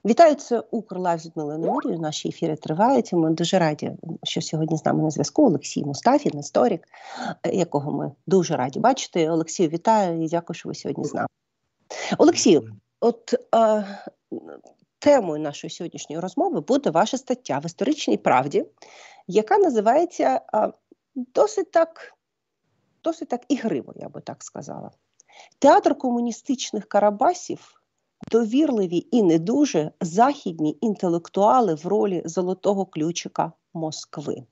Вітаю, це Укрлайв з Людмилою Немирією. Наші ефіри тривають. Ми дуже раді, що сьогодні з нами на зв'язку Олексій Мустафін, історик, якого ми дуже раді бачити. Олексію, вітаю і дякую, що ви сьогодні з нами. Олексію, темою нашої сьогоднішньої розмови буде ваша стаття в «Історичній правді», яка називається досить так ігриво, я би так сказала. «Театр комуністичних карабасів. Довірливі і не дуже західні інтелектуали в ролі золотого ключика Москви».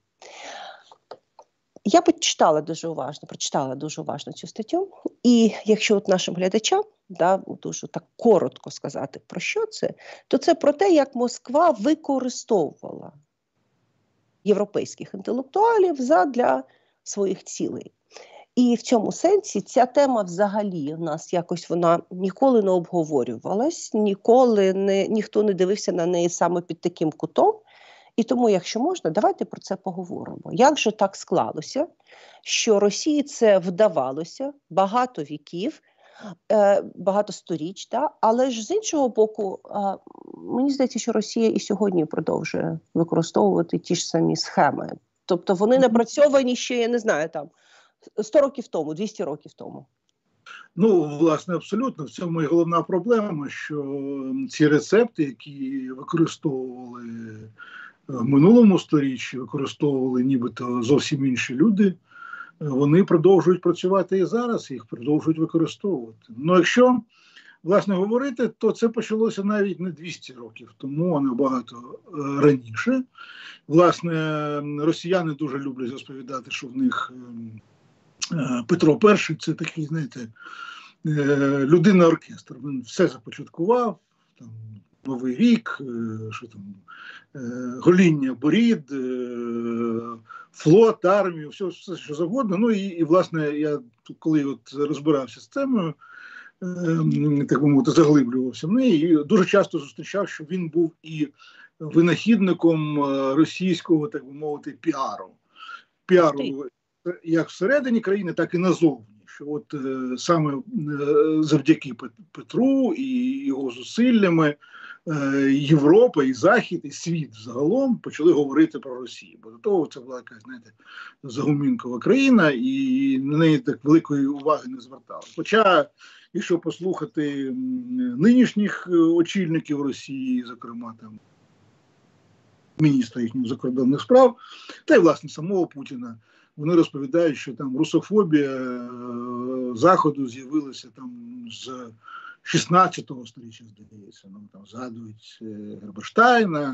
Я прочитала дуже уважно цю статтю. І якщо от нашим глядачам дуже так коротко сказати, про що це, то це про те, як Москва використовувала європейських інтелектуалів задля своїх цілей. І в цьому сенсі ця тема взагалі у нас якось вона ніколи не обговорювалась, ніхто не дивився на неї саме під таким кутом. І тому, якщо можна, давайте про це поговоримо. Як же так склалося, що Росії це вдавалося багато віків, багато сторіч, але ж з іншого боку, мені здається, що Росія і сьогодні продовжує використовувати ті ж самі схеми. Тобто вони напрацьовані ще, я не знаю, 100 років тому, 200 років тому. Ну, власне, абсолютно. В цьому і головна проблема, що ці рецепти, які використовували в минулому сторіччі, використовували нібито зовсім інші люди, вони продовжують працювати і зараз, їх продовжують використовувати. Ну, якщо, власне, говорити, то це почалося навіть не 200 років тому, а набагато раніше. Власне, росіяни дуже люблять розповідати, що в них Петро І – це такий, знаєте, людина-оркестр. Він все започаткував, там, Новий рік, що там, гоління борід, флот, армію, все що завгодно. Ну і власне, я коли от розбирався з темою, так би мовити, заглиблювався в неї, і дуже часто зустрічав, що він був і винахідником російського, так би мовити, піару. Піару як всередині країни, так і назовні. Що от саме завдяки Петру і його зусиллями Європа і Захід, і світ загалом почали говорити про Росію. Бо до того це була якась, знаєте, загумінкова країна, і на неї так великої уваги не звертали. Хоча, якщо послухати нинішніх очільників Росії, зокрема там міністра їхніх закордонних справ, та й власне самого Путіна, вони розповідають, що там русофобія Заходу з'явилася там з 16-го сторіччя, здається. Ну, там згадують Герберштайна,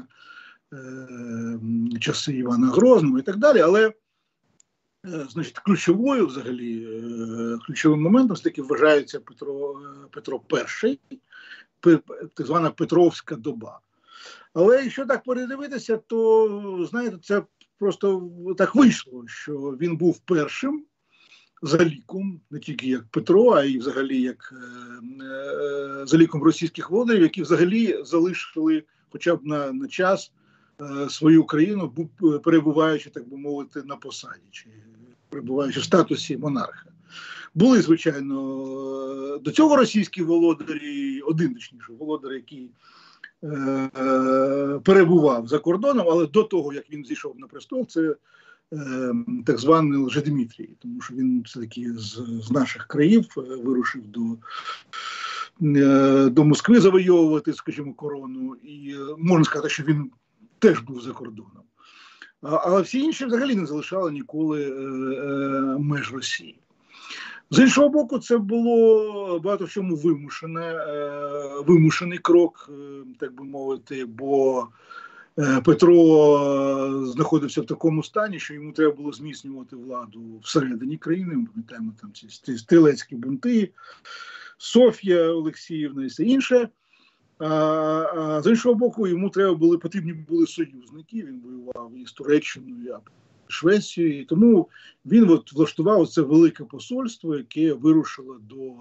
часи Івана Грозного і так далі. Але, значить, ключовим моментом все-таки вважається Петро І, так звана Петровська доба. Але якщо так передивитися, то, знаєте, це просто так вийшло, що він був першим за ліком, не тільки як Петро, а й взагалі як за ліком російських володарів, які взагалі залишили хоча б на час свою країну, перебуваючи, так би мовити, на посаді, чи перебуваючи в статусі монарха. Були, звичайно, до цього російські володарі, один, точніше, володар, який перебував за кордоном, але до того, як він зійшов на престол, це так званий Лжедмитрій, тому що він все-таки з наших країв вирушив до Москви завойовувати, скажімо, корону, і можна сказати, що він теж був за кордоном. Але всі інші взагалі не залишали ніколи меж Росії. З іншого боку, це було багато в чому вимушений крок, так би мовити, бо Петро знаходився в такому стані, що йому треба було зміцнювати владу всередині країни. Ми пам'ятаємо там ці стрілецькі бунти, Софія Олексіївна і все інше. А з іншого боку, йому потрібні були союзники. Він воював і з Туреччиною, і Швецією. І тому він влаштував це велике посольство, яке вирушило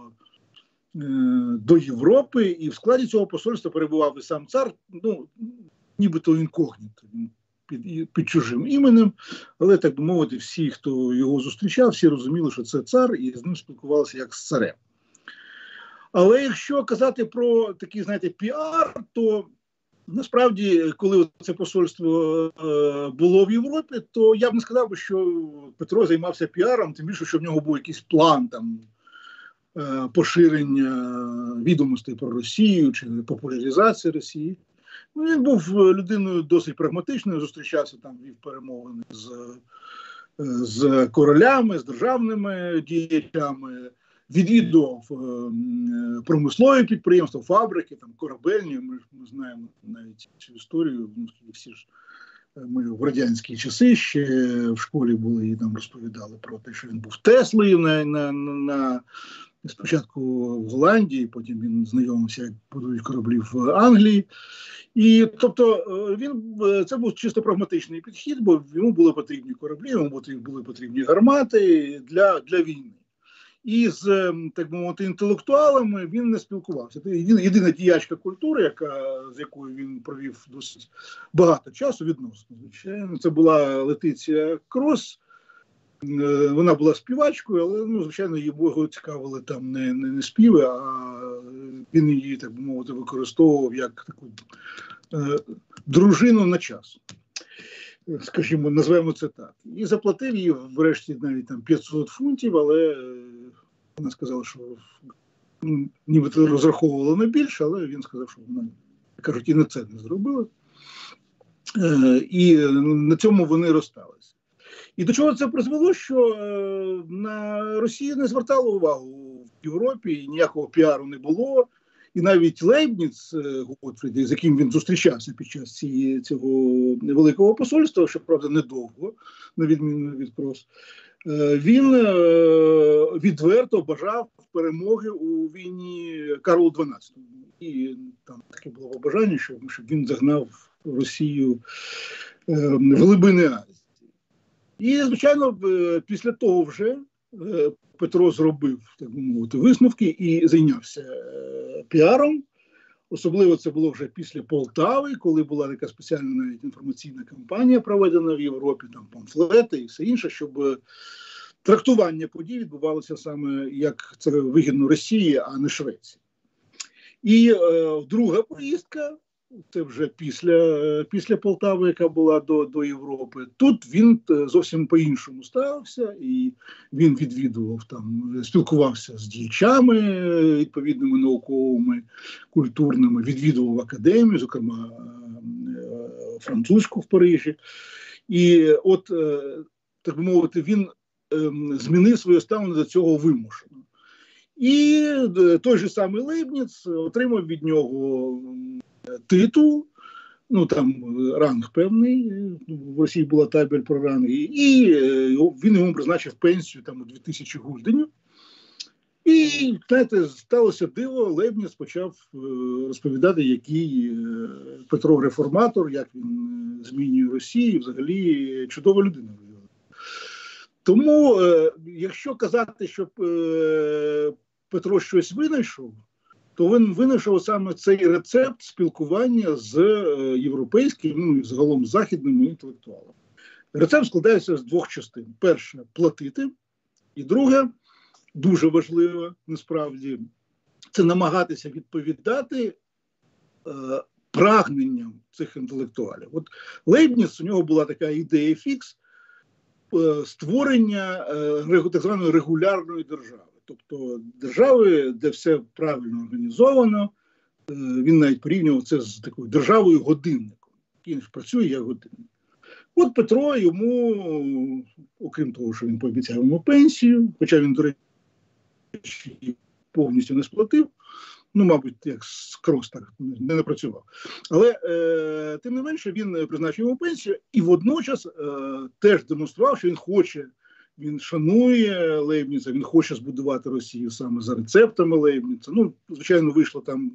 до Європи. І в складі цього посольства перебував і сам цар, ну, нібито інкогніто, під чужим іменем, але, так би мовити, всі, хто його зустрічав, всі розуміли, що це цар, і з ним спілкувалися як з царем. Але якщо казати про такий, знаєте, піар, то Насправді, коли це посольство було в Європі, то я б не сказав, що Петро займався піаром, тим більше, що в нього був якийсь план там поширення відомостей про Росію чи популяризації Росії. Ну, він був людиною досить прагматичною, зустрічався там, вів перемовини з королями, з державними діячами, відвідував промислові підприємства, фабрики, там, корабельні. Ми знаємо навіть цю історію, всі ж ми в радянські часи ще в школі були і нам розповідали про те, що він був Теслою спочатку в Голландії, потім він знайомився, як будують кораблі в Англії. І, тобто, це був чисто прагматичний підхід, бо йому були потрібні кораблі, йому були потрібні гармати для війни. І з, так би мовити, інтелектуалами він не спілкувався. Це єдина діячка культури, з якою він провів досить багато часу відносно. Звичайно, це була Летиція Крос. Вона була співачкою, але, звичайно, його цікавили там не співи, а він її, так би мовити, використовував як таку дружину на час. Скажімо, назвемо це так. І заплатив їй врешті навіть там 500 фунтів, але вона сказала, що нібито розраховувала на більше, але він сказав, що вона, кажуть, і на це не зробила. І на цьому вони розсталися. І до чого це призвело, що на Росію не звертало увагу в Європі, і ніякого піару не було. І навіть Лейбніц Готфрід, з яким він зустрічався під час цього великого посольства, що, правда, недовго, на відміну від Крос, він відверто бажав перемоги у війні Карлу XII. І там таке було побажання, щоб він загнав Росію в глибини Азії. І, звичайно, після того вже Петро зробив, так би мовити, висновки і зайнявся піаром. Особливо це було вже після Полтави, коли була така спеціальна навіть інформаційна кампанія проведена в Європі, там памфлети і все інше, щоб трактування подій відбувалося саме як це вигідно Росії, а не Швеції. І друга поїздка, це вже після Полтави, яка була до Європи. Тут він зовсім по-іншому ставився, і він відвідував там, спілкувався з діячами відповідними науковими, культурними, відвідував академію, зокрема французьку в Парижі. І от, так би мовити, він змінив своє ставлення до цього вимушено. І той же самий Лейбніц отримав від нього титул, там ранг певний, в Росії була табель про ранги, і він йому призначив пенсію там у 2000 гульденів. І, знаєте, сталося диво, Лейбніц почав розповідати, який Петро реформатор, як він змінює Росію, взагалі чудова людина. Тому, якщо казати, що Петро щось винайшов, то він винайшов саме цей рецепт спілкування з європейськими, і загалом західними інтелектуалами. Рецепт складається з двох частин. Перше – платити, і друге, дуже важливо, насправді, це намагатися відповідати прагненням цих інтелектуалів. От Лейбніц, у нього була така ідея фікс створення так званої регулярної держави. Тобто держави, де все правильно організовано, він навіть порівнював це з такою державою-годинником, який працює як годинник. От Петро йому, окрім того, що він пообіцяв йому пенсію, хоча він, до речі, повністю не сплатив, мабуть, як Крос так не напрацював. Але, тим не менше, він призначив йому пенсію і водночас теж демонстрував, що він хоче, він шанує Лейбніца, він хоче збудувати Росію саме за рецептами Лейбніца. Звичайно, вийшло там,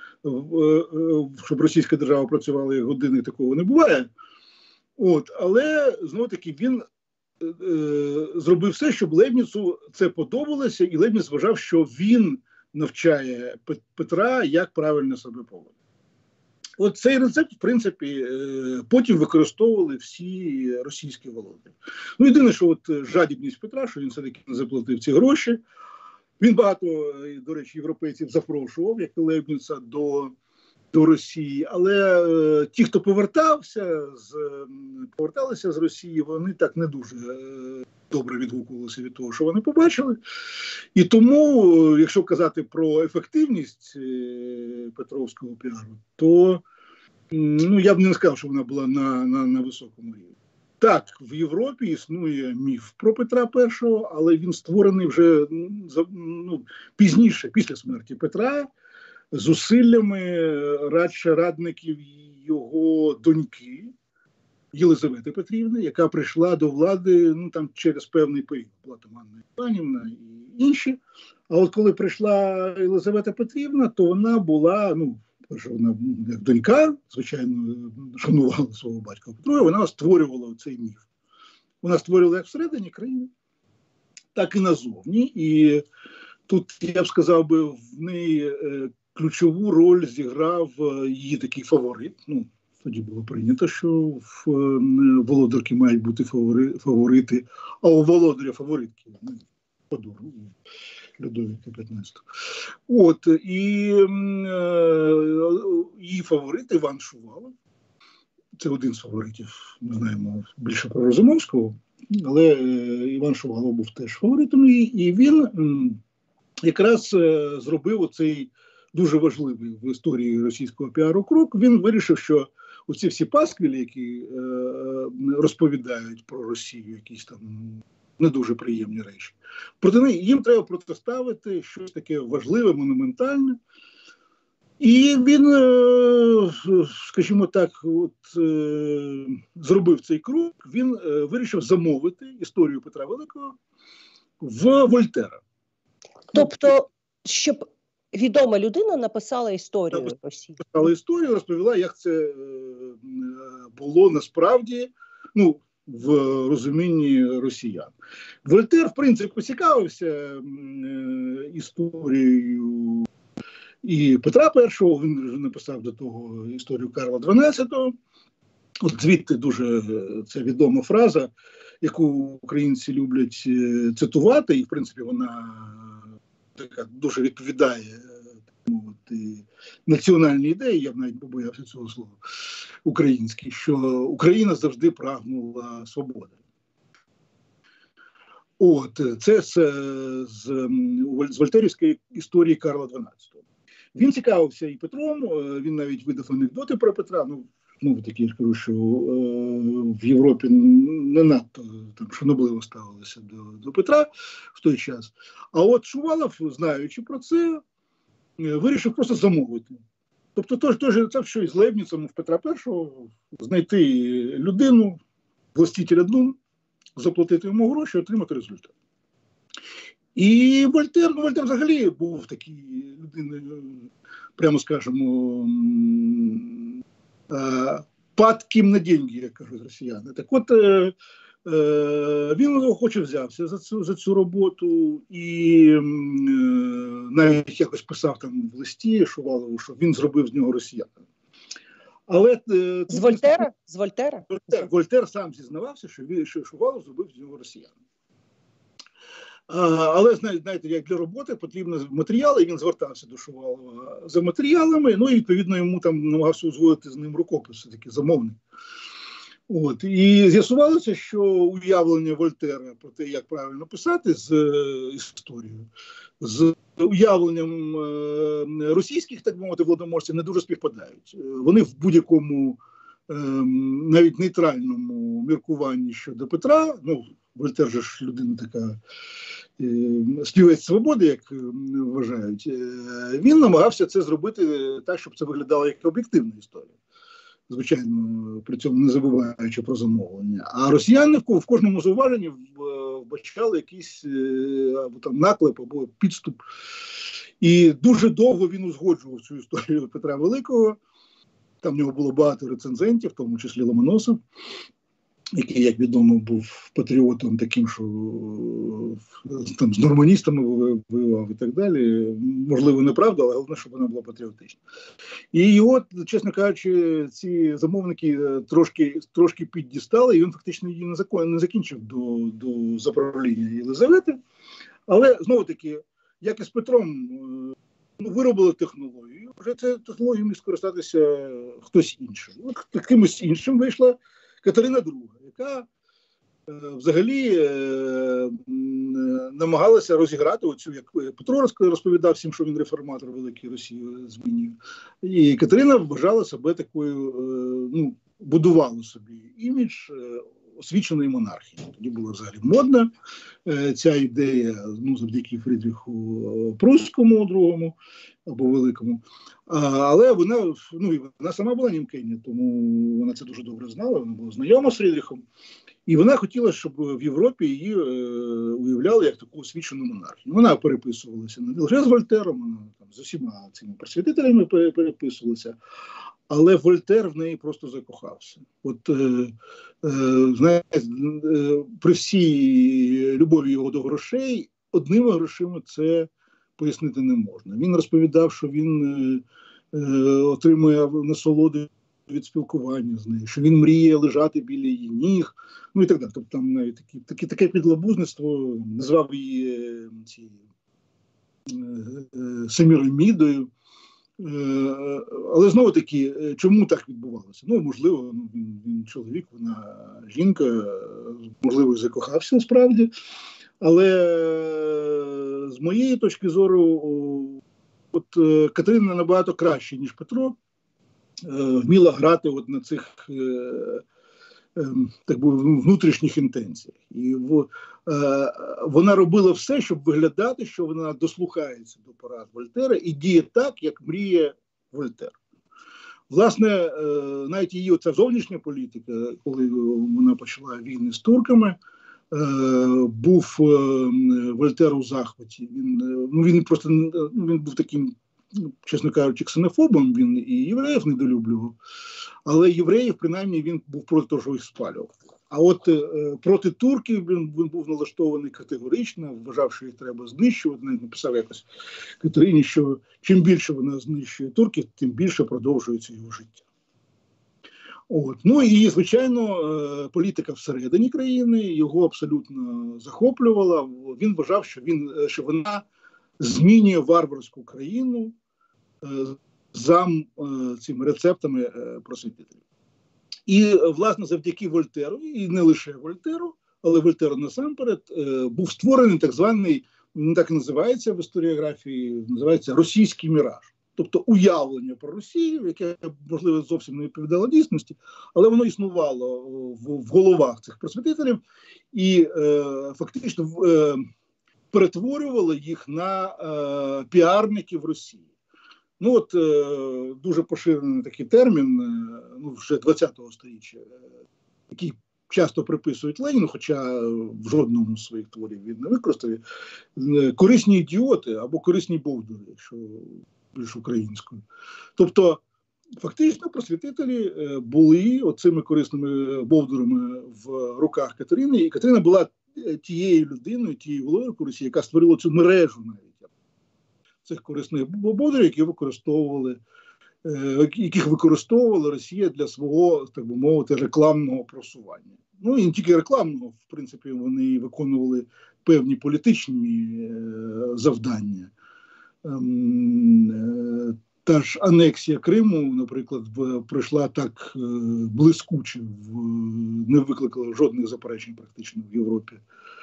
щоб російська держава працювала як годинник, такого не буває. Але, знову-таки, він зробив все, щоб Лейбніцу це подобалося, і Лейбніц вважав, що він навчає Петра, як правильно себе поводити. От цей рецепт, в принципі, потім використовували всі російські володарі. Єдине, що жадібність Петра, що він все-таки не заплатив ці гроші. Він багато, до речі, європейців запрошував, як і Лейбніца, до до Росії, але ті, хто поверталися з Росії, вони так не дуже добре відгукувалися від того, що вони побачили. І тому, якщо казати про ефективність Петровського піару, то я б не сказав, що вона була на високому рівні. Так, в Європі існує міф про Петра І, але він створений вже пізніше, після смерті Петра, зусиллями радників його доньки Єлизавети Петрівни, яка прийшла до влади через певний період. Була там Анна Іванівна і інші. А от коли прийшла Єлизавета Петрівна, то вона була, вона як донька, звичайно, шанувала свого батька Петра, вона створювала цей міф. Вона створювала як всередині країни, так і назовні. І тут, я б сказав, в неї ключову роль зіграв її такий фаворит. Тоді було прийнято, що в володарки мають бути фаворити, а у володаря фаворитки Подору, Людовіка XV. І її фаворит Іван Шувалов. Це один з фаворитів, ми знаємо більше про Розумовського, але Іван Шувалов був теж фаворитом, і він якраз зробив оцей дуже важливий в історії російського піару крок. Він вирішив, що оці всі пасквілі, які розповідають про Росію, якісь там не дуже приємні речі, проти них їм треба протиставити щось таке важливе, монументальне. І він, скажімо так, зробив цей крок, він вирішив замовити історію Петра Великого в Вольтера. Тобто, щоб відома людина написала історію Росії. Написала історію, розповіла, як це було насправді, в розумінні росіян. Вольтер, в принципі, поцікавився історією і Петра І, він вже написав до того історію Карла XII. От звідти дуже це відома фраза, яку українці люблять цитувати, і, в принципі, вона така дуже відповідає національній ідеї, я б навіть побоявся цього слова, українській, що Україна завжди прагнула свободи. Це з вольтерівської історії Карла XII. Він цікавився і Петром, він навіть видав анекдоти про Петра. Знову таки, я ж кажу, що в Європі не надто шанобливо ставилися до Петра в той час. А от Шувалов, знаючи про це, вирішив просто замовити. Тобто той же рецепт, що і з Лейбніцем в Петра І, знайти людину, властителя дум, заплатити йому гроші, отримати результат. І Вольтер взагалі був такий людиною, прямо скажемо, падким на деньги, як кажуть росіяни. Так от, він охоче взявся за цю роботу і навіть якось писав там в листі Шувалову, що він зробив з нього росіянина. Але з Вольтера? З Вольтера? Вольтер сам зізнавався, що Шувалов зробив з нього росіянина. Але, знаєте, як для роботи потрібні матеріали, і він звертався до Шувалова за матеріалами, і, відповідно, йому там намагався узгодити з ним рукопис, такий замовник. І з'ясувалося, що уявлення Вольтера про те, як правильно писати з історією, з уявленням російських, так би мовити, владоможців не дуже співпадають. Вони в будь-якому, навіть нейтральному міркуванні щодо Петра, Вольтер же ж людина така співець свободи, як вважають, він намагався це зробити так, щоб це виглядало як об'єктивна історія. Звичайно, при цьому не забуваючи про замовлення. А росіяни в кожному зауваженні вбачали якийсь або там наклеп, або підступ. І дуже довго він узгоджував цю історію Петра Великого. Там в нього було багато рецензентів, в тому числі Ломоносов, який, як відомо, був патріотом таким, що там з норманістами воював і так далі. Можливо, неправда, але головне, щоб вона була патріотична. І його, чесно кажучи, ці замовники трошки піддістали, і він фактично її не закінчив до заправління Єлизавети. Але, знову-таки, як і з Петром, виробили технологію, вже це технологію міг скористатися хтось інший. От якимось іншим вийшла Катерина II, яка взагалі намагалася розіграти оцю, як Петро розповідав всім, що він реформатор великий Росії змінює. І Катерина вважала себе такою, будувала собі імідж освіченої монархії. Тоді була взагалі модна ця ідея, завдяки Фрідріху Прусському другому або Великому. Але вона сама була німкиня, тому вона це дуже добре знала, вона була знайома з Фрідріхом. І вона хотіла, щоб в Європі її уявляли як таку освічену монархію. Вона переписувалася не лише з Вольтером, вона там з усіма цими просвітителями переписувалася. Але Вольтер в неї просто закохався. От, знаєте, при всій любові його до грошей, одними грошима це пояснити не можна. Він розповідав, що він отримує насолоди від спілкування з нею, що він мріє лежати біля її ніг, і так далі. Тобто там навіть таке підлабузництво, назвав її Семірамідою. Але знову таки, чому так відбувалося? Можливо, він чоловік, вона жінка, можливо, закохався справді. Але з моєї точки зору, Катерина набагато краще, ніж Петро, вміла грати на цих так би, внутрішніх інтенціях. І вона робила все, щоб виглядати, що вона дослухається до порад Вольтера і діє так, як мріє Вольтер. Власне, навіть її оця зовнішня політика, коли вона почала війни з турками, був Вольтер у захваті. Він був таким, чесно кажучи, ксенофобом, він і євреїв недолюблював, але євреїв, принаймні, він був проти того, що їх спалював. А от проти турків він був налаштований категорично, вважав, що їх треба знищувати. Навіть написав якось Катерині, що чим більше вона знищує турків, тим більше продовжується його життя. І, звичайно, політика всередині країни його абсолютно захоплювала. Він вважав, що вона змінює варварську країну за цими рецептами просвітителів. І, власне, завдяки Вольтеру, і не лише Вольтеру, але Вольтеру насамперед, був створений так званий, він так і називається в історіографії, називається російський міраж. Тобто уявлення про Росію, яке, можливо, зовсім не відповідало дійсності, але воно існувало в головах цих просвітителів і фактично перетворювало їх на піарників Росії. Дуже поширений такий термін, вже 20-го сторіччя, який часто приписують Леніну, хоча в жодному з своїх творів він не використав, корисні ідіоти або корисні бовдури, якщо більш українською. Тобто, фактично, просвітителі були оцими корисними бовдурами в руках Катерини, і Катерина була тією людиною, тією головою Росії, яка створила цю мережу навіть цих корисних бовдурів, яких використовувала Росія для свого, так би мовити, рекламного просування. І не тільки рекламного, в принципі, вони виконували певні політичні завдання. Та ж анексія Криму, наприклад, пройшла так блискуче, не викликала жодних заперечень практично в Європі.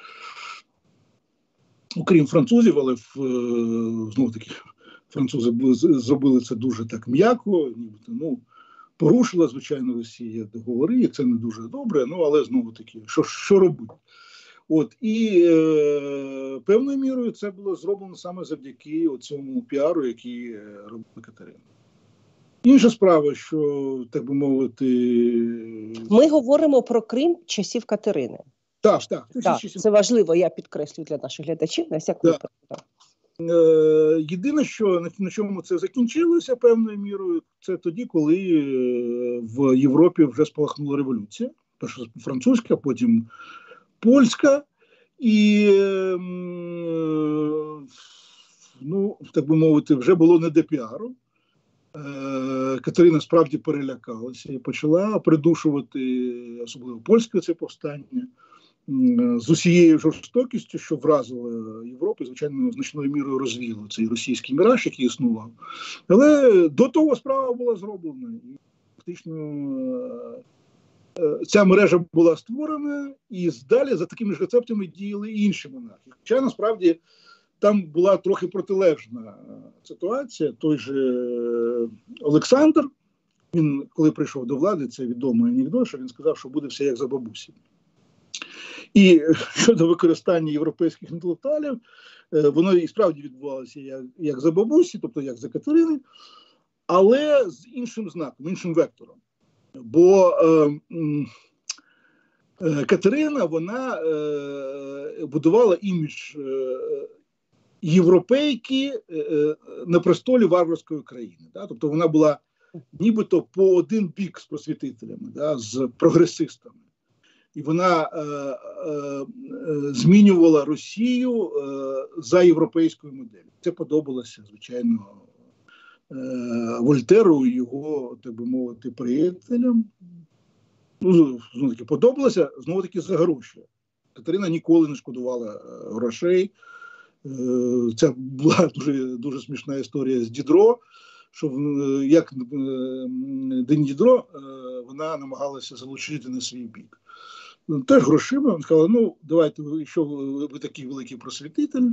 Окрім французів, але знову-таки французи зробили це дуже так м'яко, нібито, порушила, звичайно, Росія договори, і це не дуже добре, але знову-таки, що робити? І певною мірою це було зроблено саме завдяки цьому піару, який робила Катерина. Інша справа, що, так би мовити... Ми говоримо про Крим часів Катерини. Так. Це важливо, я підкреслюю для наших глядачів, на всяк випадок. Єдине, що на чому це закінчилося певною мірою, це тоді, коли в Європі вже спалахнула революція. Перша французька, потім польська. І, так би мовити, вже було не до піару. Катерина справді перелякалася і почала придушувати, особливо польське це повстання, з усією жорстокістю, що вразило Європу, звичайно, значною мірою розвіяло цей російський міраж, який існував. Але до того справа була зроблена. І фактично ця мережа була створена, і далі за такими ж рецептами діяли і інші монархи. Хоча, насправді, там була трохи протилежна ситуація. Той же Олександр, він, коли прийшов до влади, це відомий анекдот, що він сказав, що буде все як за бабусі. І щодо використання європейських інтелектуалів, воно і справді відбувалося як за бабусі, тобто як за Катерини, але з іншим знаком, іншим вектором. Бо Катерина, вона будувала імідж європейки на престолі варварської країни. Да? Тобто вона була нібито по один бік з просвітителями, да? З прогресистами. І вона змінювала Росію за європейською моделлю. Це подобалося, звичайно, Вольтеру і його, так би мовити, приятелям. Ну, знову-таки, подобалося, знову-таки, за гроші. Катерина ніколи не шкодувала грошей. Це була дуже смішна історія з Дідро, що як День Дідро вона намагалася залучити на свій бік. Теж грошима, він сказала, ну, давайте, якщо ви такий великий просвітитель,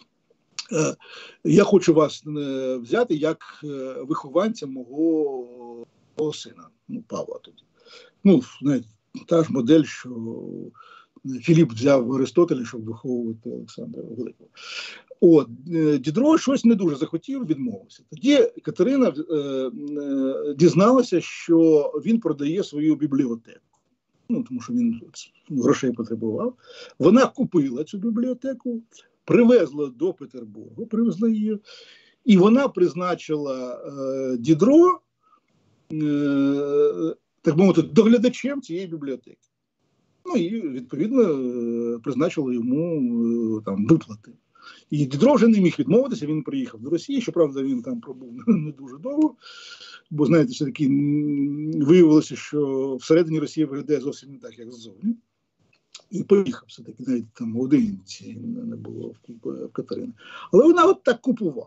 я хочу вас взяти як вихованця мого сина, Павла тоді. Ну, знаєте, та ж модель, що Філіп взяв Аристотеля, щоб виховувати Олександра Великого. От, Дідро щось не дуже захотів, відмовився. Тоді Катерина дізналася, що він продає свою бібліотеку. Ну, тому що він грошей потребував. Вона купила цю бібліотеку, привезла до Петербургу, привезла її, і вона призначила Дідро, так мовити, доглядачем цієї бібліотеки. Ну і, відповідно, призначила йому там виплати. І Дідро вже не міг відмовитися, він приїхав до Росії, щоправда, він там пробув не дуже довго, бо, знаєте, все-таки виявилося, що всередині Росії виглядає зовсім не так, як ззовні. І поїхав все-таки, навіть там одиниці не було в Катерини. Але вона от так купувала.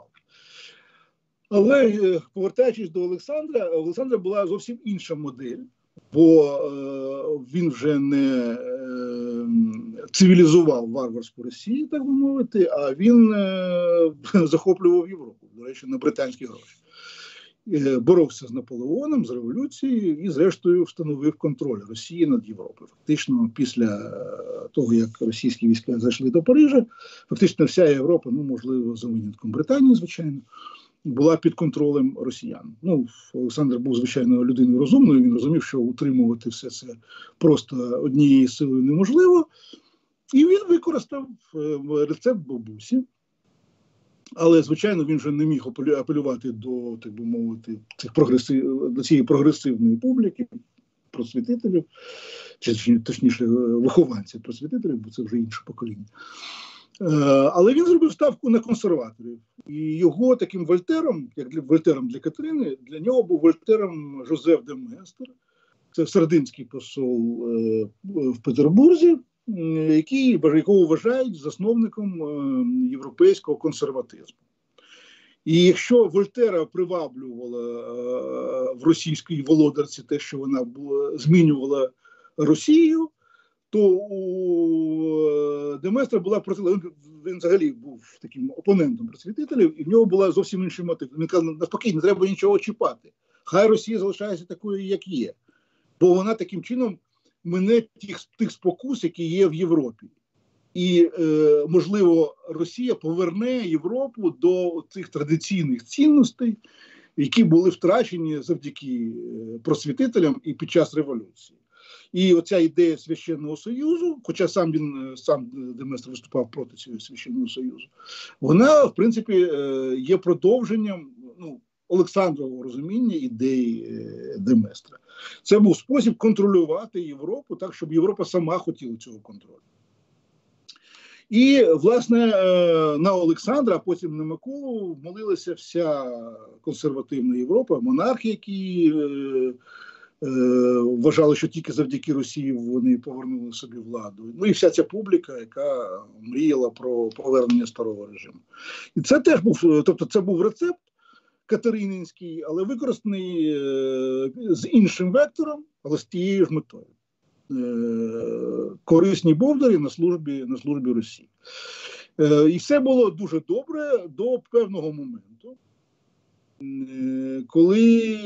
Але, повертаючись до Олександра, у Олександра була зовсім інша модель, бо він вже не цивілізував варварську Росію, так би мовити, а він захоплював Європу, до речі, на британські гроші. Боровся з Наполеоном, з революцією і, зрештою, встановив контроль Росії над Європою. Фактично, після того, як російські війська зайшли до Парижа, фактично вся Європа, ну, можливо, за винятком Британії, звичайно, була під контролем росіян. Ну, Олександр був, звичайно, людиною розумною, він розумів, що утримувати все це просто однією силою неможливо, і він використав рецепт бабусі. Але, звичайно, він вже не міг апелювати до, так би мовити, до цієї прогресивної публіки, просвітителів, чи точніше вихованців просвітителів, бо це вже інше покоління. Але він зробив ставку на консерваторів. І його таким Вольтером, як Вольтером для Катерини, для нього був Вольтером Жозеф де Местер. Це сардинський посол в Петербурзі, якого вважають засновником європейського консерватизму. І якщо Вольтера приваблювала в російській володарці те, що вона змінювала Росію, то у де Местера була протилежна. Він взагалі був таким опонентом просвітителів, і в нього була зовсім інший мотив. Він казав, навпаки, не треба нічого чіпати. Хай Росія залишається такою, як є. Бо вона таким чином мине тих спокус, які є в Європі. І, можливо, Росія поверне Європу до цих традиційних цінностей, які були втрачені завдяки просвітителям і під час революції. І оця ідея Священного Союзу, хоча сам де Местер виступав проти цього Священного Союзу, вона, в принципі, є продовженням, ну, Олександрового розуміння ідеї де Местера. Це був спосіб контролювати Європу так, щоб Європа сама хотіла цього контролю. І, власне, на Олександра, а потім на Миколу молилася вся консервативна Європа, монархи, які вважали, що тільки завдяки Росії вони повернули собі владу. Ну і вся ця публіка, яка мріяла про повернення старого режиму. І це теж був, тобто це був рецепт катерининський, але використаний з іншим вектором, але з тією ж метою. Корисні бовдарі на службі Росії. І все було дуже добре до певного моменту, коли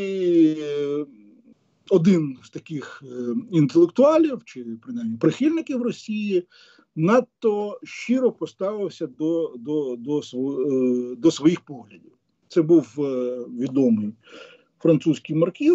один з таких інтелектуалів, чи принаймні прихильників Росії, надто щиро поставився до своїх поглядів. Це був відомий французький маркіз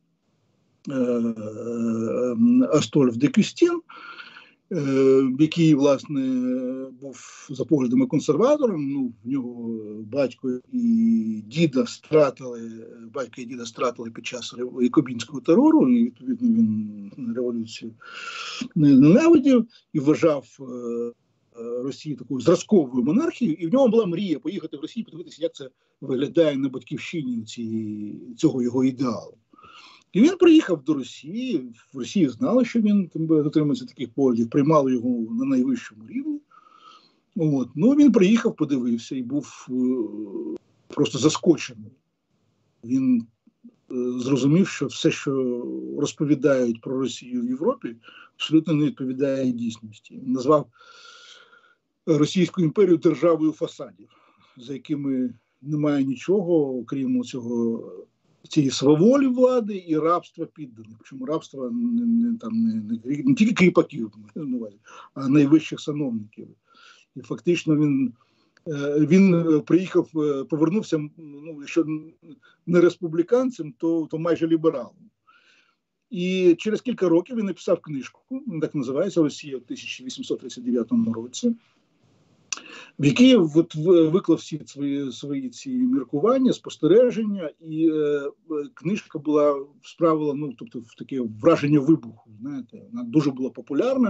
Астольф де Кюстін, який, власне, був за поглядами консерватором. Ну, в нього батько і діда стратили під час якобінського терору, і, відповідно, він революцію ненавидів і вважав Росію такою зразковою монархією, і в нього була мрія поїхати в Росію, подивитися, як це виглядає на батьківщині цього його ідеалу. І він приїхав до Росії, в Росії знали, що він дотримується таких поглядів, приймали його на найвищому рівні. От. Ну, він приїхав, подивився і був просто заскочений. Він зрозумів, що все, що розповідають про Росію в Європі, абсолютно не відповідає дійсності. Він назвав Російську імперію державою фасадів, за якими немає нічого, окрім цієї сваволі влади і рабства підданих. Причому рабства не тільки кріпаків, а найвищих сановників. І фактично він приїхав, повернувся, ну, якщо не республіканцем, то майже лібералом. І через кілька років він написав книжку, так називається «Росія» в 1839 році, в якій виклав всі свої ці міркування, спостереження, і книжка справила, ну, тобто, таке враження вибуху, знаєте, вона дуже була популярна,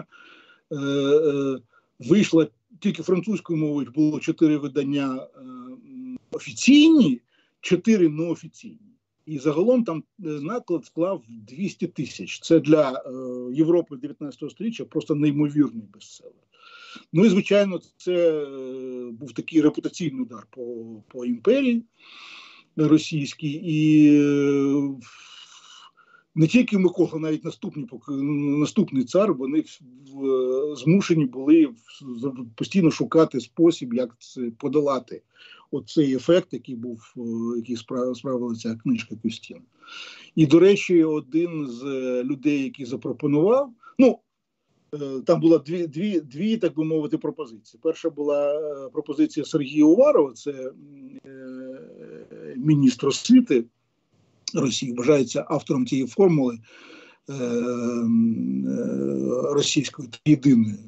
вийшла тільки французькою мовою, було 4 видання офіційні, 4 неофіційні. І загалом там наклад склав 200 тисяч. Це для Європи 19 століття просто неймовірний бестселер. Ну і, звичайно, це був такий репутаційний удар по імперії російській. І не тільки Микола, навіть наступний цар, вони змушені були постійно шукати спосіб, як це подолати. Оцей ефект, який справила ця книжка Кюстін. І, до речі, один з людей, який запропонував, ну, там було дві, так би мовити, пропозиції. Перша була пропозиція Сергія Уварова, це міністр освіти Росії, вважається автором тієї формули російської єдиної.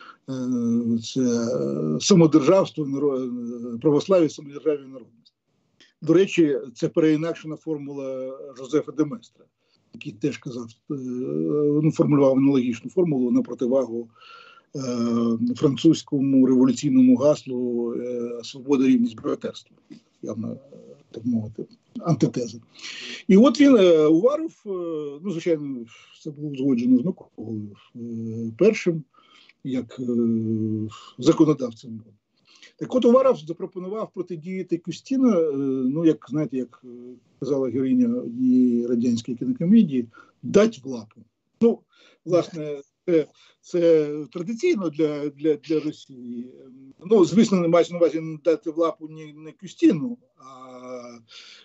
Це самодержавство, православ'я, самодержав'я і народність. До речі, це переінакшена формула Жозефа де Местра, який теж казав, формулював аналогічну формулу на противагу французькому революційному гаслу «Свобода, рівність, братерство». Явно, так мовити, антитеза. І от він, Уваров, ну, звичайно, це було узгоджено з Миколою першим, як законодавцем. Так от Уваров запропонував протидіяти Кюстіна, ну, як, знаєте, як казала героїня однієї радянської кінокомедії, дать в лапу. Ну, власне, це традиційно для Росії. Ну, звісно, не мається на увазі не дати в лапу не Кюстіну, а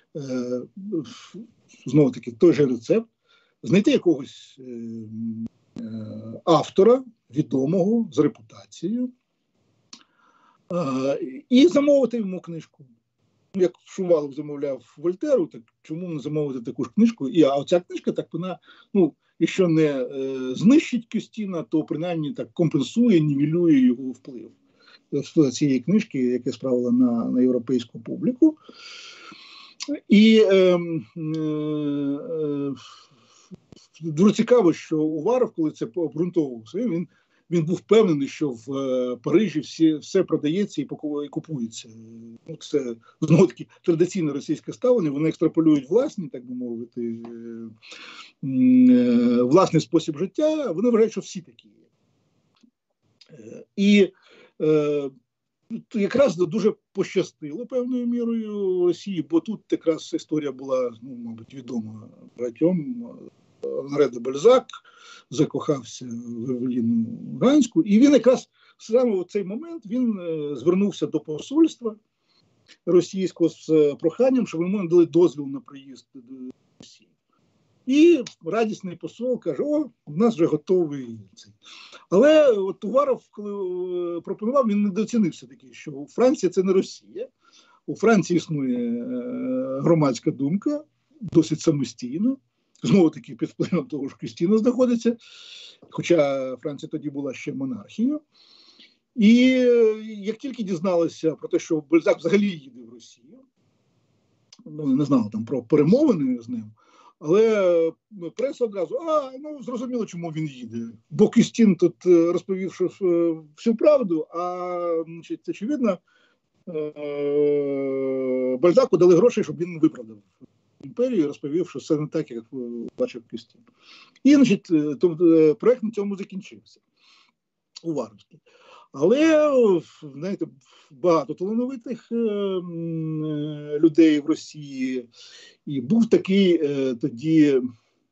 знову-таки той же рецепт. Знайти якогось автора, відомого, з репутацією, і замовити йому книжку. Як Шувалов замовляв Вольтеру, так чому не замовити таку ж книжку? А оця книжка, так вона, ну, якщо не знищить Кюстіна, то принаймні так компенсує, нівелює його вплив цієї книжки, яка справила на європейську публіку. І дуже цікаво, що Уваров, коли це обґрунтовувався, він він був впевнений, що в Парижі все продається і купується. Ну, це, знову таки, традиційне російське ставлення, вони екстраполюють власні, так би мовити, власний спосіб життя, вони вважають, що всі такі є. І якраз дуже пощастило певною мірою Росії, бо тут якраз історія була, ну, мабуть, відома багатьом. Оноре де Бальзак закохався в Евеліну Ганську, і він якраз саме в цей момент він звернувся до посольства російського з проханням, щоб йому надали дозвіл на приїзд до Росії. І радісний посол каже: о, у нас вже готовий цей. Але от Уваров, коли пропонував, він недооцінив все-таки, що Франція – це не Росія. У Франції існує громадська думка, досить самостійно. Знову-таки під впливом того ж Крістіна знаходиться, хоча Франція тоді була ще монархією. І як тільки дізналися про те, що Бальзак взагалі їде в Росію, ну, не знали там про перемовини з ним, але преса одразу, ну, зрозуміло, чому він їде. Бо Крістін тут розповів, що всю правду, а, значить, очевидно, Бальзаку дали гроші, щоб він виправдав імперію, розповів, що все не так, як бачив Крістін. І, значить, проєкт на цьому закінчився. Уваровський. Але, знаєте, багато талановитих людей в Росії. І був такий тоді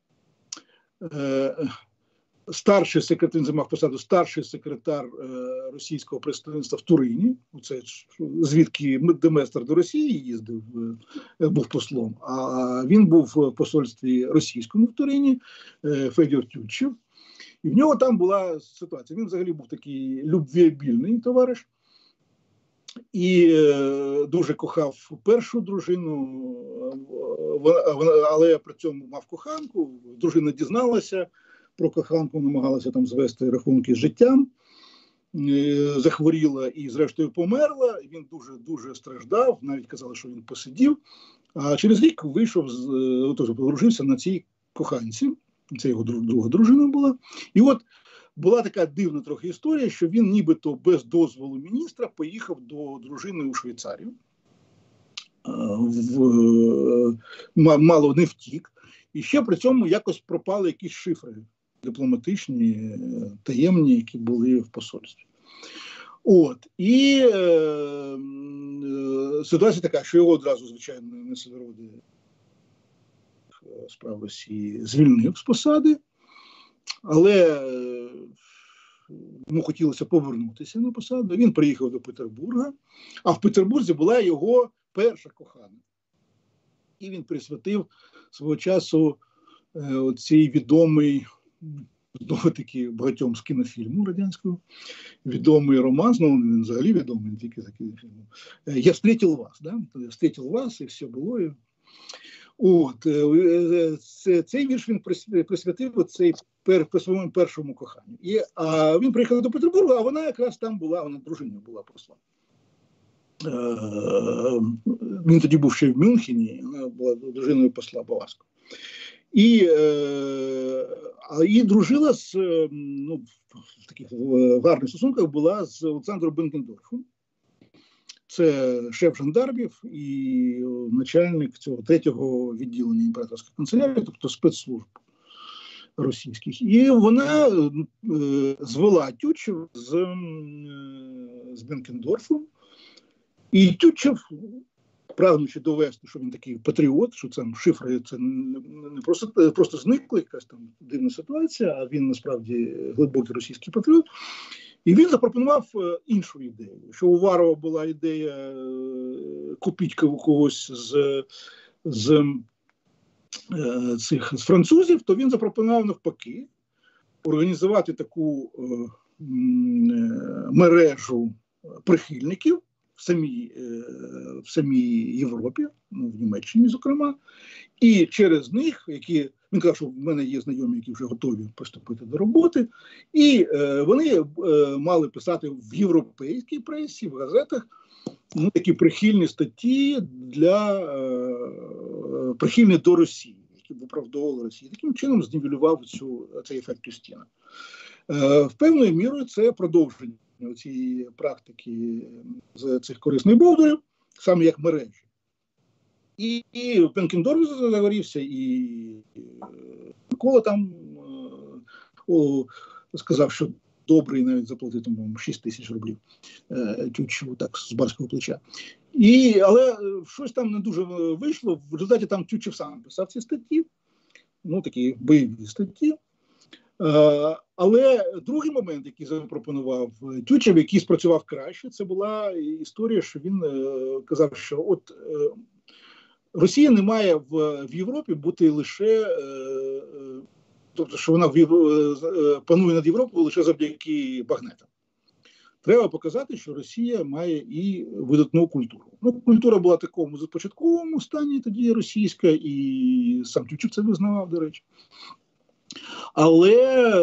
старший секретар, він займав посаду старший секретар російського представництва в Турині. Це звідки Деместр до Росії їздив, був послом. А він був в посольстві російському в Турині, Федір Тютчев. І в нього там була ситуація. Він взагалі був такий любвіабільний товариш. І дуже кохав першу дружину, але при цьому мав коханку. Дружина дізналася про коханку, намагалася там звести рахунки з життям, захворіла і зрештою померла. Він дуже страждав, навіть казали, що він посидів. А через рік вийшов, одружився на цій коханці. Це його друга дружина була. І от була така дивна трохи історія, що він нібито без дозволу міністра поїхав до дружини у Швейцарію. Мало не втік. І ще при цьому якось пропали якісь шифри дипломатичні, таємні, які були в посольстві. От. І ситуація така, що його одразу, звичайно, Несельроди справ Росії звільнив з посади, але йому хотілося повернутися на посаду. Він приїхав до Петербурга, а в Петербурзі була його перша кохана. І він присвятив свого часу цей відомий, знову-таки багатьом з кінофільму радянського, відомий роман, знову він взагалі відомий, не тільки за кінофільмом. «Я встретил вас», да? «Я встретил вас», і все було. От, цей вірш він присвятив своєму першому коханню. А він приїхав до Петербурга, а вона якраз там була, вона дружина була послом. Він тоді був ще в Мюнхені, вона була дружиною посла Баласького. І дружила в таких гарних стосунках була з Олександром Бенкендорфом. Це шеф жандармів і начальник цього третього відділення імператорської канцелярії, тобто спецслужб російських. І вона звела Тютчев з Бенкендорфом. І Тютчев, прагнучи довести, що він такий патріот, що це шифри, це не просто зникла якась там дивна ситуація, а він насправді глибокий російський патріот. І він запропонував іншу ідею, що у Уварова була ідея купити когось з французів, то він запропонував навпаки організувати таку мережу прихильників в самій Європі, в Німеччині, зокрема, і через них, він казав, що в мене є знайомі, які вже готові приступити до роботи, і вони мали писати в європейській пресі, в газетах, такі прихильні статті прихильні до Росії, які виправдовували Росію. Таким чином знівелював цей ефект Крістіна. Певною мірою це продовження цієї практики з цих корисних бовдурів, саме як мережі. І Пенкіндорф загорівся, і Микола там сказав, що добрий навіть заплатив там 6 тисяч рублів Тютчеву, так, з барського плеча. Але щось там не дуже вийшло. В результаті там Тютчев сам писав ці статті, ну такі бойові статті. Але другий момент, який запропонував Тютчев, який спрацював краще, це була історія, що він казав, що от Росія не має в Європі бути лише, тобто, що вона панує над Європою лише завдяки багнетам. Треба показати, що Росія має і видатну культуру. Ну, культура була в такому започатковому стані, тоді російська, і сам Тютчев це визнавав, до речі. Але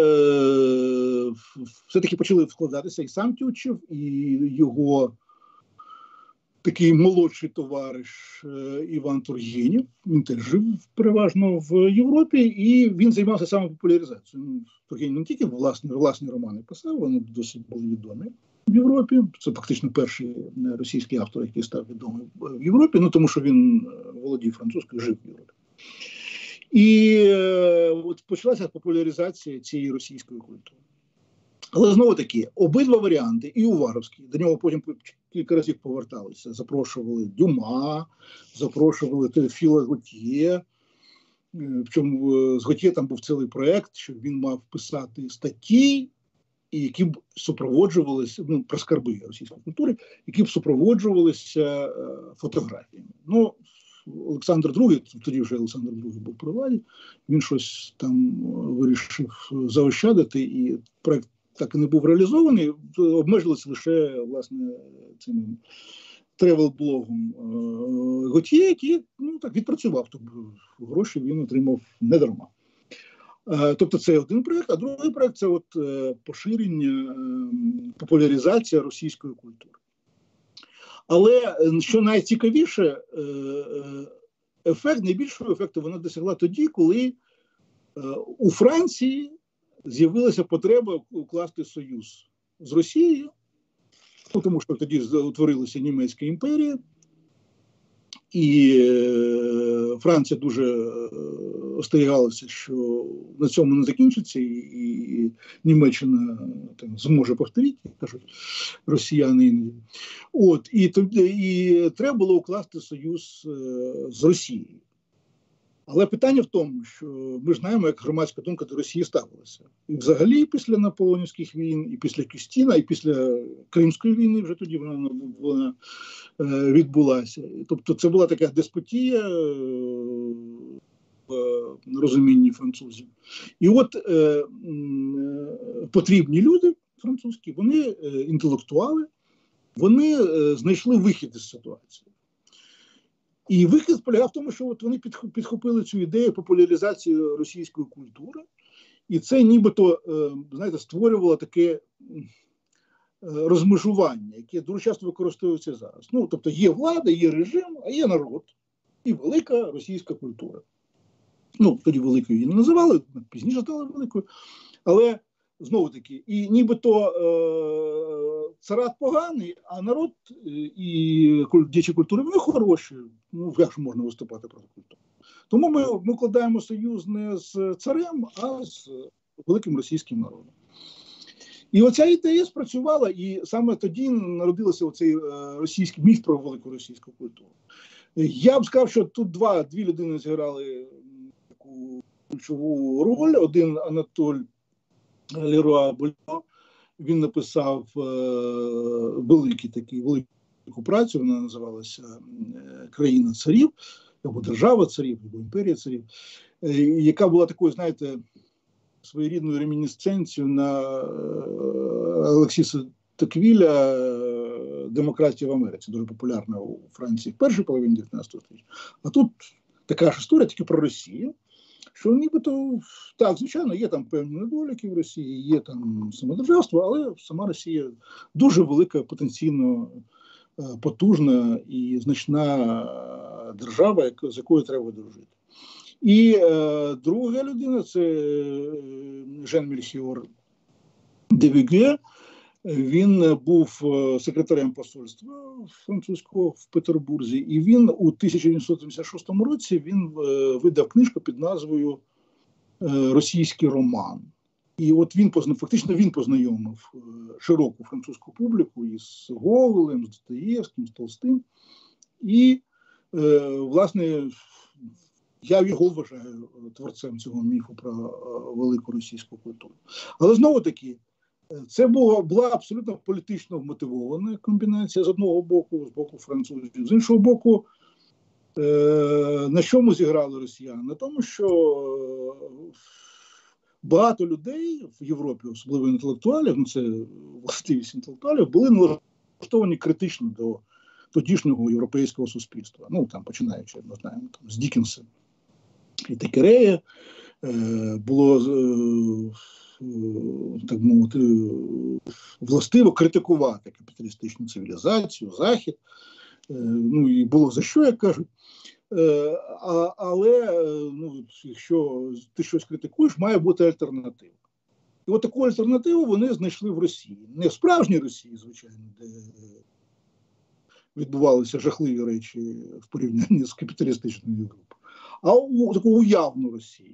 все-таки почали вкладатися і сам Тютчев, і його такий молодший товариш Іван Тургенєв. Він теж жив переважно в Європі, і він займався саме популяризацією. Тургенєв не тільки власні романи писав, вони досить були відомі в Європі. Це фактично перший російський автор, який став відомий в Європі, ну тому що він володів французькою, жив в Європі. І от почалася популяризація цієї російської культури. Але знову-таки, обидва варіанти, і Уваровський, до нього потім кілька разів поверталися, запрошували Дюма, запрошували Теофіла Готьє, причому з Готьє там був цілий проєкт, що він мав писати статті, які б супроводжувалися, ну, про скарби російської культури, які б супроводжувалися фотографіями. Ну, Олександр II, тоді вже Олександр II був при владі, він щось там вирішив заощадити, і проєкт так і не був реалізований, обмежилися лише, власне, цим тревел-блогом Готьє, який, ну, так, відпрацював, тобто гроші він отримав недарма. Тобто це один проєкт, а другий проєкт – це от поширення, популяризація російської культури. Але, що найцікавіше, найбільшого ефекту вона досягла тоді, коли у Франції з'явилася потреба укласти союз з Росією, тому що тоді утворилася Німецька імперія, і Франція дуже остерігалася, що на цьому не закінчиться, і Німеччина там зможе повторити, кажуть росіяни іноді. От, і треба було укласти союз з Росією. Але питання в тому, що ми ж знаємо, як громадська думка до Росії ставилася. І взагалі після наполеонівських війн, і після Кюстіна, і після Кримської війни, вже тоді вона відбулася. Тобто це була така деспотія в розумінні французів. І от потрібні люди французькі, вони інтелектуали, вони знайшли вихід із ситуації. І вихід полягав в тому, що от вони підхопили цю ідею популяризації російської культури, і це нібито, знаєте, створювало таке розмежування, яке дуже часто використовується зараз. Ну, тобто є влада, є режим, а є народ і велика російська культура. Ну, тоді великою її не називали, пізніше стали великою, але знову-таки, і нібито царат поганий, а народ і діячі культури, вони хороші. Ну, як ж можна виступати проти культури? Тому ми вкладаємо союз не з царем, а з великим російським народом. І оця ідея спрацювала, і саме тоді народився оцей російський міф про велику російську культуру. Я б сказав, що тут дві людини зіграли таку ключову роль. Один Анатоль Леруа Бульо, він написав велику працю, вона називалася «Країна царів», або «Держава царів», або «Імперія царів», яка була такою, знаєте, своєрідною ремінісценцією на Олексіса Токвіля «Демократія в Америці», дуже популярна у Франції в першій половині 19 століття. А тут така ж історія, тільки про Росію, що нібито, так, звичайно, є там певні недоліки в Росії, є там самодержавство, але сама Росія дуже велика, потенційно потужна і значна держава, з якою треба дружити. І друга людина – це Жан Мельхіор Девіге. Він був секретарем посольства французького в Петербурзі, і він у 1976 році він видав книжку під назвою «Російський роман». І от він фактично він познайомив широку французьку публіку із Гоголем, з Достоєвським, з Толстим. І, власне, я його вважаю творцем цього міфу про велику російську культуру. Але знову-таки, це була абсолютно політично вмотивована комбінація з одного боку, з боку французів, з іншого боку, на чому зіграли росіяни? На тому, що багато людей в Європі, особливо інтелектуалів, ну це властивість інтелектуалів, були налаштовані критично до тодішнього європейського суспільства. Ну, там, починаючи, ми знаємо, там, з Діккенса і Текерея, було, так мовити, властиво критикувати капіталістичну цивілізацію, Захід. Ну, і було за що, як кажуть. Але ну, якщо ти щось критикуєш, має бути альтернатива. І от таку альтернативу вони знайшли в Росії. Не в справжній Росії, звичайно, де відбувалися жахливі речі в порівнянні з капіталістичною Європою, а у таку уявну Росію,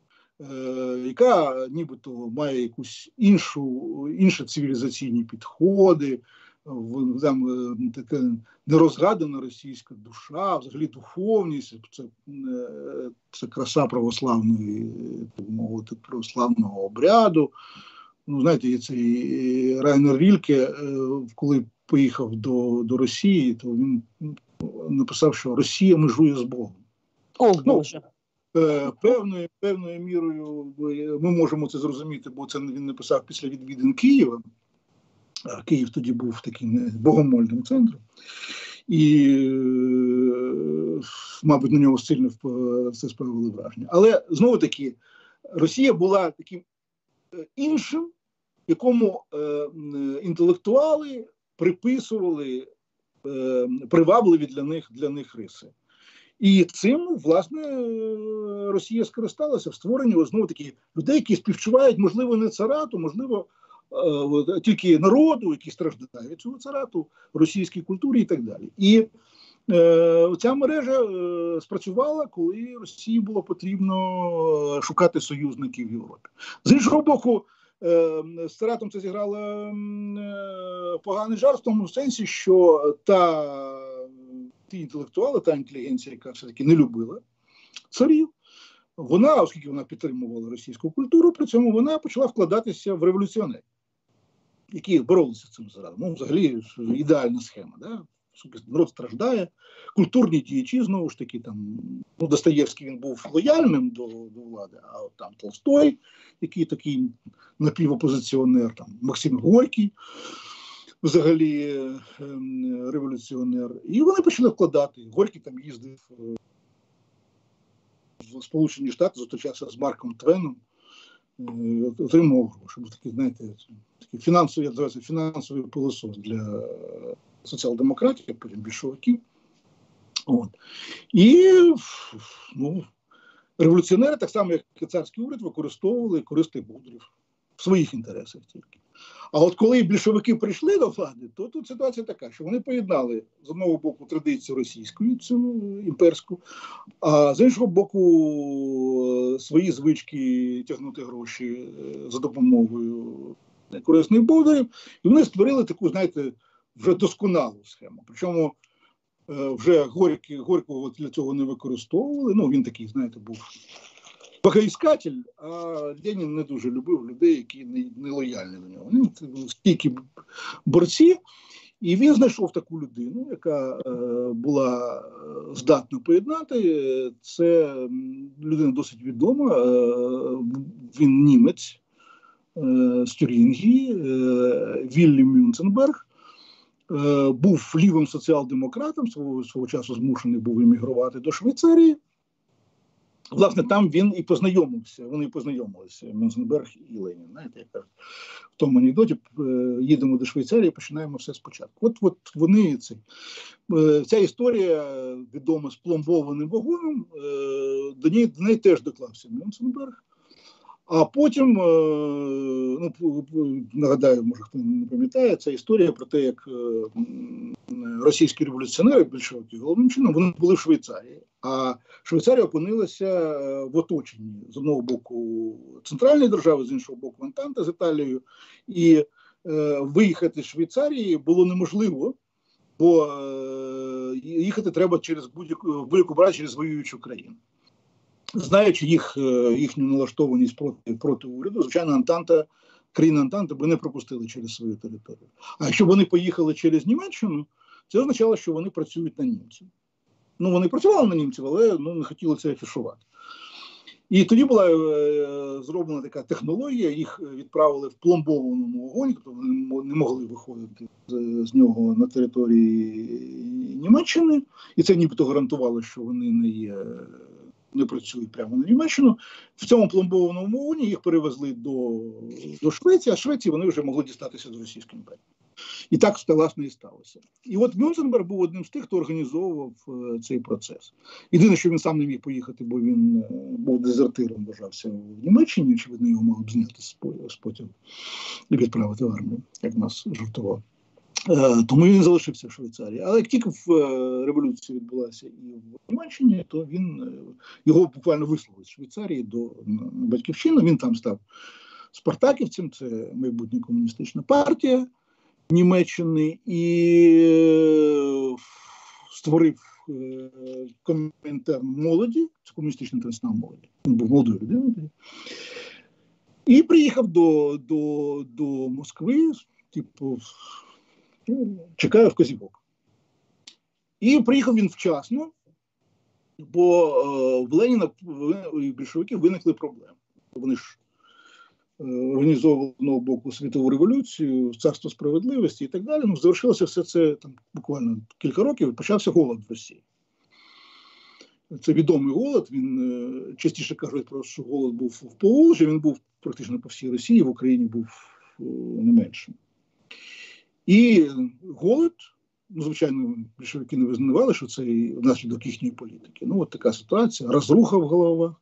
яка нібито має якусь інші цивілізаційні підходи, там така нерозгадана російська душа, взагалі духовність, це краса православної, так мовити, православного обряду. Ну, знаєте, цей Райнер Рільке, коли поїхав до Росії, то він написав, що Росія межує з Богом. О, Боже. Певною мірою ми можемо це зрозуміти, бо це він написав після відвідин Києва. А Київ тоді був таким богомольним центром. І, мабуть, на нього сильно це справило враження. Але, знову-таки, Росія була таким іншим, якому інтелектуали приписували привабливі для них риси. І цим, власне, Росія скористалася в створенні, знову-таки, людей, які співчувають, можливо, не царату, можливо, тільки народу, який страждає від цього царату, російській культурі і так далі. І ця мережа спрацювала, коли Росії було потрібно шукати союзників в Європі. З іншого боку, з царатом це зіграло поганий жарт в тому сенсі, що ті інтелектуали, та інтелігенція, яка все-таки не любила царів, вона, оскільки вона підтримувала російську культуру, при цьому вона почала вкладатися в революціонерів, які боролися з цим зарадом. Ну, взагалі, ідеальна схема, да? Народ страждає, культурні діячі, знову ж таки, там, ну, Достоєвський, він був лояльним до влади, а от там Толстой, який такий напівопозиціонер, там, Максим Горький, взагалі революціонер. І вони почали вкладати. Горький там їздив в Сполучені Штати, зустрічався з Марком Твеном, отримав гроші. Був такий, знаєте, такий фінансовий пилосос для соціал-демократів, потім більшовиків. От. І ну, революціонери, так само, як і царський уряд, використовували користи будрів в своїх інтересах тільки. А от коли більшовики прийшли до влади, то тут ситуація така, що вони поєднали з одного боку традицію російську, цю імперську, а з іншого боку свої звички тягнути гроші за допомогою корисних будрів. І вони створили таку, знаєте, вже досконалу схему. Причому вже Горького для цього не використовували. Ну, він такий, знаєте, був богоіскатель, а Ленін не дуже любив людей, які не лояльні до нього. Вони стійкі борці, і він знайшов таку людину, яка була здатна поєднати. Це людина досить відома, він німець з Тюрінгії, Віллі Мюнценберг. Був лівим соціал-демократом, свого часу змушений був емігрувати до Швейцарії. Власне, там він і познайомився, вони познайомилися, Мюнценберг і Ленін. Знаєте, як кажуть, в тому анекдоті, їдемо до Швейцарії, починаємо все спочатку. От вони, ця історія відома з пломбованим вагоном, до неї теж доклався Мюнценберг. А потім, нагадаю, може хто не пам'ятає, це історія про те, як російські революціонери, більшовики, головним чином, вони були в Швейцарії. А Швейцарія опинилася в оточенні, з одного боку, центральної держави, з іншого боку, Антанти з Італією. І виїхати з Швейцарії було неможливо, бо їхати треба через будь-яку брать через воюючу країну. Знаючи їхню налаштованість проти уряду, звичайно, країни Антанти би не пропустили через свою територію. А якщо вони поїхали через Німеччину, це означало, що вони працюють на німців. Вони працювали на німців, але не хотіли це афішувати. І тоді була зроблена така технологія, їх відправили в пломбованому вагоні, тобто вони не могли виходити з нього на території Німеччини, і це нібито гарантувало, що вони не працюють прямо на Німеччину. В цьому пломбованому вагоні їх перевезли до Швеції, а з Швеції вони вже могли дістатися до Російської імперії. І так, власне, і сталося. І от Мюнценберг був одним з тих, хто організовував цей процес. Єдине, що він сам не міг поїхати, бо він був дезертиром, вважався в Німеччині, очевидно, його мали б зняти з потягу і відправити в армію, як нас жартував. Тому він залишився в Швейцарії. Але як тільки революція відбулася і в Німеччині, то його буквально вислали з Швейцарії до Батьківщини. Він там став спартаківцем, це майбутня комуністична партія Німеччини, і створив Комінтерн молоді, це комуністична інтернаціонал молоді. Він був молодою людиною. І приїхав до Москви, чекаю вказівок. І приїхав він вчасно, бо в Леніна і більшовиків виникли проблеми. Вони ж організовували з одного боку світову революцію, царство справедливості і так далі. Завершилося все це буквально кілька років, і почався голод в Росії. Це відомий голод, він частіше кажуть, що голод був в Поволжі, він був практично по всій Росії, в Україні був не меншим. І голод, звичайно, більшовики не визнавали, що це внаслідок їхньої політики. От така ситуація, розруха в головах,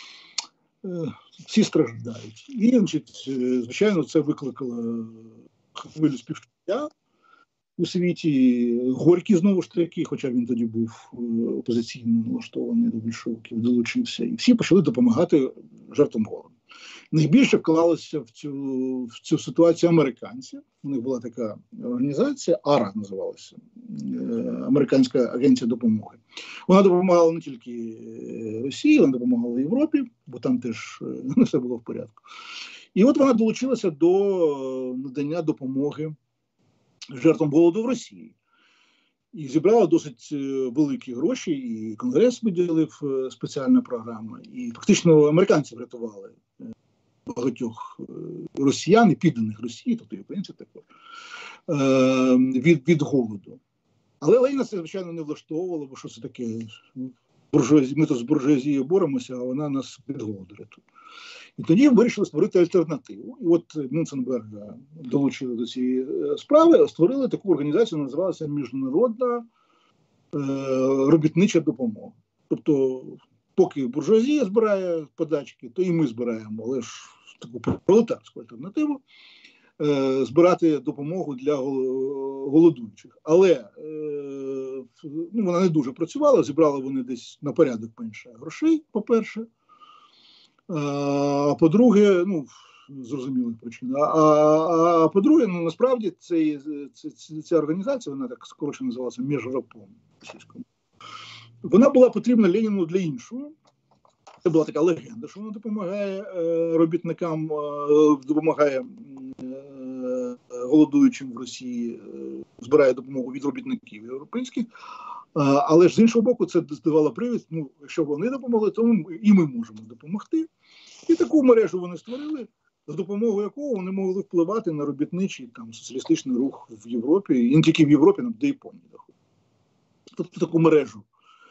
всі страждають. І, звичайно, це викликало хвилю співчуття у світі. Горький, знову ж таки, хоча він тоді був опозиційно налаштований до більшовиків, долучився. І всі почали допомагати жертвам голоду. Найбільше вклалися в цю ситуацію американці. У них була така організація, АРА називалася, Американська агенція допомоги. Вона допомагала не тільки Росії, вона допомагала Європі, бо там теж не все було в порядку. І от вона долучилася до надання допомоги жертвам голоду в Росії. І зібрала досить великі гроші, і Конгрес виділив спеціальну програму. І фактично американці врятували багатьох росіян і підданих Росії, тобто і українців також, від голоду. Але Леніна це, звичайно, не влаштовувало, бо що це таке? Ми тут з буржуазією боремося, а вона нас від голоду рятує. І тоді вирішили створити альтернативу. І от Мюнценберга долучили до цієї справи, створили таку організацію, називалася Міжнародна робітнича допомога. Тобто, поки буржуазія збирає подачки, то і ми збираємо, але ж таку пролетарську альтернативу, збирати допомогу для голодуючих. Але вона не дуже працювала, зібрали вони десь на порядок менше грошей, по-перше. А по-друге, зрозумілих причин. А по-друге, насправді ця організація, вона так скоріше називалася Міжрапом російською. Вона була потрібна Леніну для іншого. Це була така легенда, що вона допомагає робітникам, допомагає голодуючим в Росії, збирає допомогу від робітників європейських. Але ж з іншого боку, це давало привід, якщо вони допомогли, то і ми можемо допомогти. І таку мережу вони створили, з допомогою якого вони могли впливати на робітничий соціалістичний рух в Європі, і не тільки в Європі, до Японії доходить. Тобто таку мережу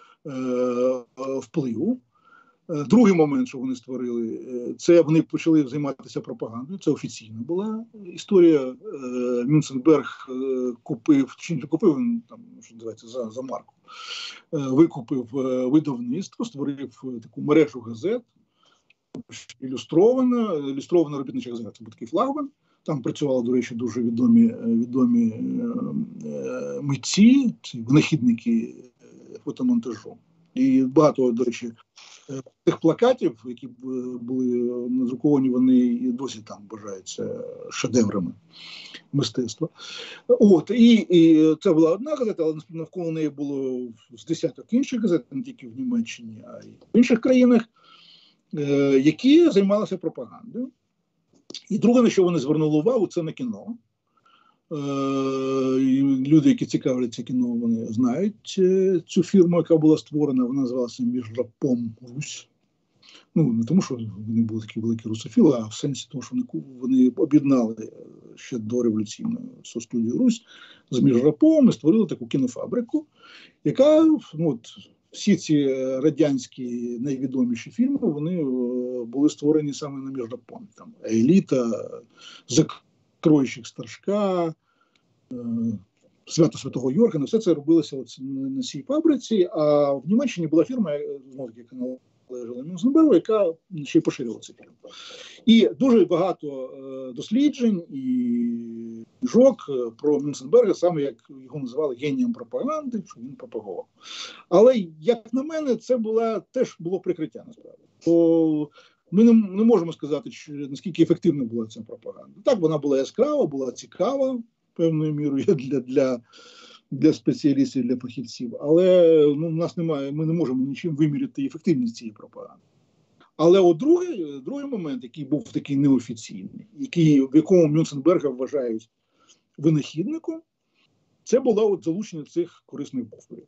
впливу. Другий момент, що вони створили, це вони почали займатися пропагандою. Це офіційна була історія. Мюнценберг купив, чи не купив, він що називається, за марку, викупив видавництво, створив таку мережу газет, ілюстрована робітнича газета. Це був такий флагман. Там працювали, до речі, дуже відомі митці, винахідники фотомонтажу. І багато, до речі, тих плакатів, які були надруковані, вони і досі там вважаються шедеврами мистецтва. І це була одна газета, але навколо неї було з десяток інших газет, не тільки в Німеччині, а й в інших країнах, які займалися пропагандою. І друге, на що вони звернули увагу, це на кіно. Люди, які цікавляться кіно, вони знають цю фірму, яка була створена, вона називалася «Міжрапом Русь». Ну, не тому, що вони були такі великі русофіли, а в сенсі того, що вони об'єднали ще до революційну студію Русь з Міжрапом і створили таку кінофабрику, яка, всі ці радянські найвідоміші фільми, вони були створені саме на Міжрапом. Там «Еліта», «Закройщик Старшка», «Свято Святого Йоргена», все це робилося на цій фабриці, а в Німеччині була фірма, яка належала Мюнценбергу, яка ще й поширювала цей фільм. І дуже багато досліджень і книжок про Мюнценберга, саме як його називали генієм пропаганди, що він пропагував. Але, як на мене, це теж було прикриття, насправді. Бо ми не можемо сказати, наскільки ефективна була ця пропаганда. Так, вона була яскрава, була цікава, певною мірою для спеціалістів, для фахівців, але у нас немає, ми не можемо нічим виміряти ефективність цієї пропаганди. Але другий момент, який був такий неофіційний, в якому Мюнценберга вважають винахідником, це було залучення цих корисних буферів.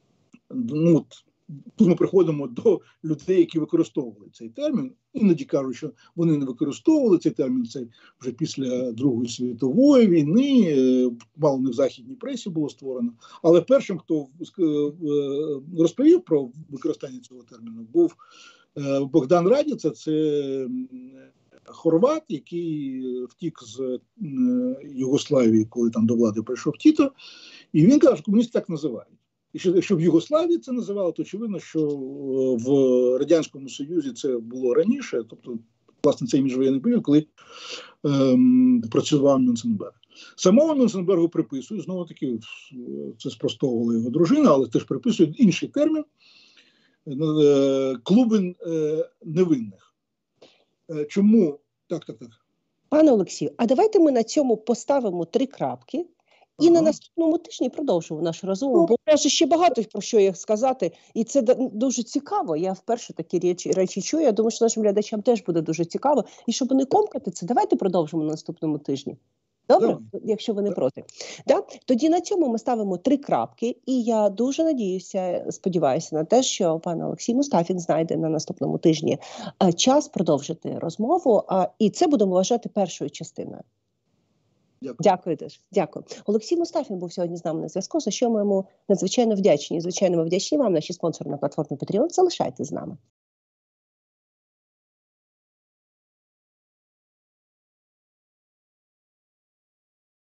Тут ми приходимо до людей, які використовували цей термін. Іноді кажуть, що вони не використовували цей термін, це вже після Другої світової війни, мало не в західній пресі було створено. Але першим, хто розповів про використання цього терміну, був Богдан Радіца, це хорват, який втік з Югославії, коли там до влади прийшов Тіто, і він каже, що комуністи так називають. І якщо в Югославії це називали, то очевидно, що в Радянському Союзі це було раніше, тобто, власне, цей міжвоєнний період, коли працював Мюнценберг. Самого Мюнценбергу приписують, знову-таки, це спростовувала його дружина, але теж приписують інший термін – клуби невинних. Чому? Так. Пане Олексію, а давайте ми на цьому поставимо 3 крапки. І на наступному тижні продовжимо нашу розмову, бо у нас ще багато про що їх сказати, і це дуже цікаво. Я вперше такі речі чую, я думаю, що нашим глядачам теж буде дуже цікаво. І щоб не комкати це, давайте продовжимо на наступному тижні. Добре? Якщо ви не проти. Тоді на цьому ми ставимо 3 крапки, і я дуже сподіваюся на те, що пан Олексій Мустафін знайде на наступному тижні час продовжити розмову, і це будемо вважати першою частиною. Дякую теж. Дякую. Олексій Мустафін був сьогодні з нами на зв'язку, за що ми йому надзвичайно вдячні. Звичайно, ми вдячні вам, наші спонсори на платформі Patreon. Залишайтесь з нами.